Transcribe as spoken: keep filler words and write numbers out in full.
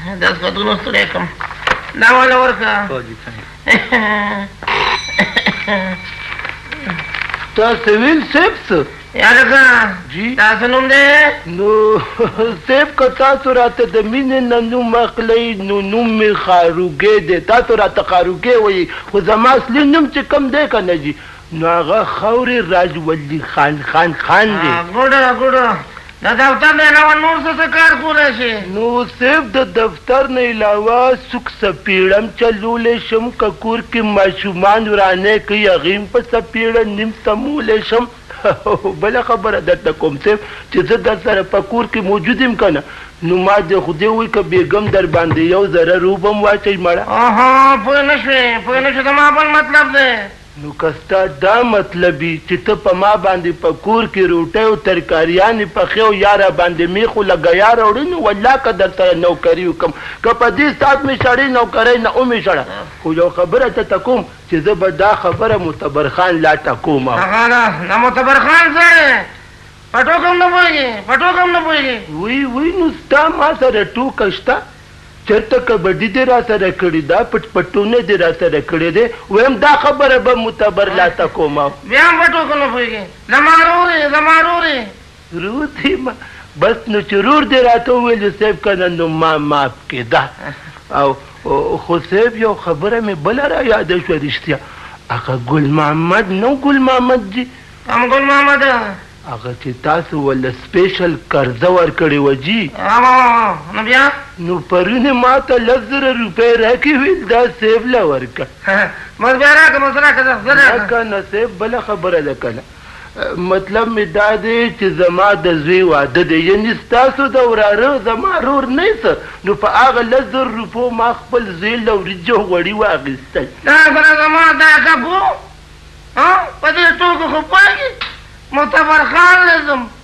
داس خطونو ستړی کړم دا والا ورکه تاسو ویل صاحب څه یالکه جی تاسو نوم دی نو صاحب که تاسو راته د مینې نه نوم اخلئ نو نوم مې خاروګی دی تاسو راته خاروګی وایي خو زما اصلي نوم چې کوم دی که نه جي نو هغه خاورې راج ولی خان خان خان دی ګوډه ګوډه د دفتر نه علاوه نور څه څه کار کولی شي نو صاحب د دفتر نه علاوه څوک سپېړم چلولی شم که کور کې ماشومان ورانې کوي هغې هم په سپېړه نیم سمولی شم بله خبره درته کوم صاحب چې زه در سره په کور کې موجود یم که نه نو ما د خدای وایي که بیګم در باندې یو ذره روب هم واچوي مړه پوه نه شوې پوه نه شوې زما بل مطلب دی نو که ستا دا مطلبي چې ته په ما باندې په کور کې روټۍ او ترکاریانې پخې او یا را باندې میخ و لګیا راوړي نو والله که در سره نوکري وکړم که په دې ساعت مې سړی نوکرۍ نه ومې شړه خو یو خبره ته کوم چې زه به دا خبره معتبر خان لا ټکوم هغه نه معتبر خان څه په ټوکه هم نه پوهېږي په ټوکه هم نه پوهېږي وی وی نو ستا ما سره ټوکه شته چېرته کبډي دې را سره کړې دا پټ پټونه دې را سره کړې دی ویم دا خبره به معتبر لا ته کوم بیا هم په ټوکه نه پوهېږي زما رور یې زما رور یې رور دی بس نو چې رور دې راته وویلې صاحب که نه نو ما معاف کېده او خو صاحب یو خبره مې بله را یاده شوه رښتیا هغه ګل محمد نو ګل محمد جي هم ګل محمد هغه چې تاسو ول سپیشل قرضه ورکړې وه جي نو بیا نو پرون یې ما ته لس زره روپۍ راکړې ویل دا صاحب له ورکړه بس بیا راکړه بس راکړه که نه صاحب بله خبره ده که نه مطلب مې دا دی چې زما د زوی واده دی یعنې ستاسو د وراره زما رور نه څه نو په هغه لس زر روپو ما خپل زوی له وریجو غوړي واخیستل دا سره زما دا کبو په دې ټوکو خو پوهېږي معتبر خان لازم